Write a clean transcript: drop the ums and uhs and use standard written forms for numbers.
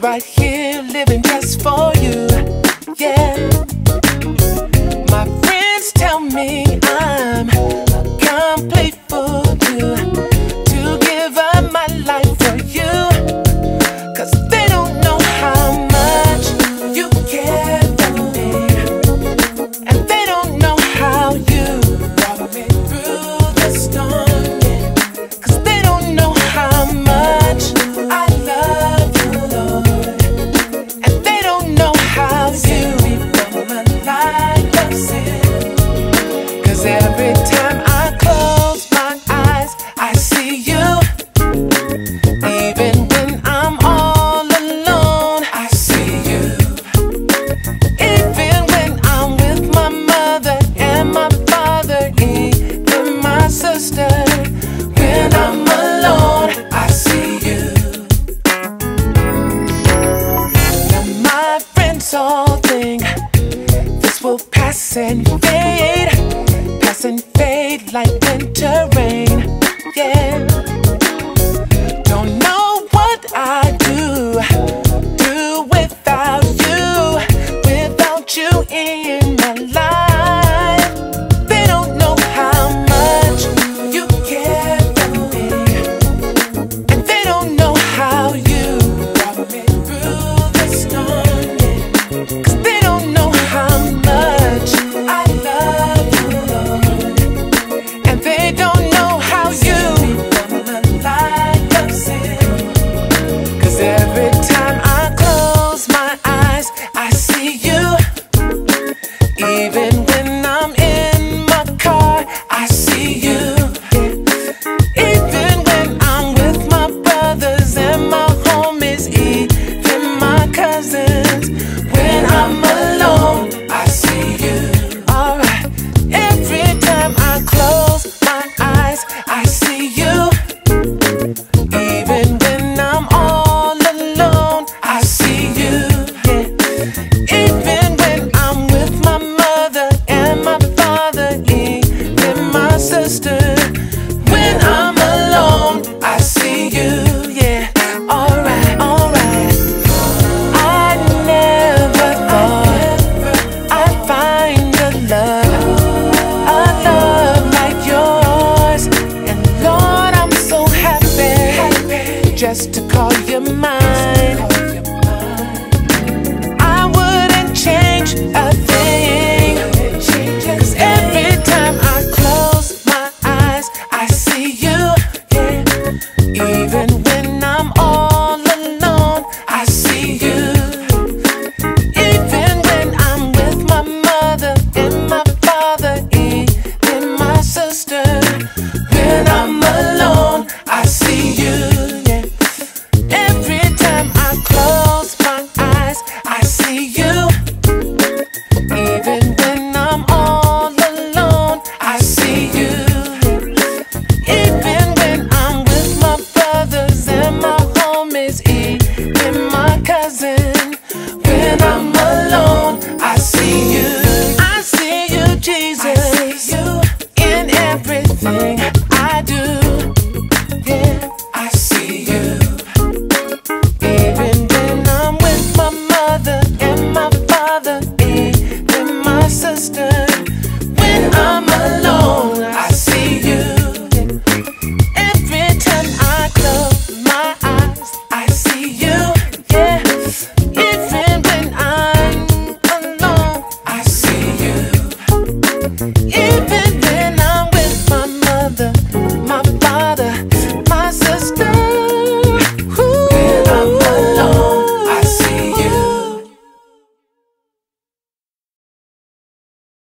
right here living just for you. Yeah, my friends tell me I'm a complete fool to give up my life for you, 'cause they don't know how much you care for me, and they don't know how you brought me through the storm, yeah. 'Cause they don't know how much I love you, Lord, and they don't know how you from a life of sin. 'Cause every time I close my eyes, I see you. Even when I'm all alone, I see you. Even when I'm with my mother and my father, even my sister, when I'm alone, I see you. Now my friends all think this will pass and fade, pass and fade like winter rain. Yeah, don't know what I do without you in my life. They don't know how much you care for me, and they don't know how you brought me through the storm, yeah. 'Cause they don't know how much I love you, Lord, and they don't know how you from a life of sin. 'Cause every time I close my eyes, I see you. Even when I'm in my car, I see you. Even when I'm with my brothers and my homies, even my cousins, when I'm alone, I see you. Alright, every time I close my eyes, I see you. Even when I'm all alone, I see you. Yeah. Even when I'm with my mother and my father, even my sister, when I'm alone, I see you. Yeah, alright, alright. I never thought I'd find a love like yours, and Lord, I'm so happy just to call you mine. I wouldn't change a thing, 'cause every time I close my eyes, I see you. Yeah. Even when I'm all alone, I see you. Even when I'm with my mother and my father, even my sister, when I'm alone, I see you. Yeah. Every time I close my eyes, I see you. Even when I'm all alone, I see you. Even when I'm with my brothers and my homies, even my cousins.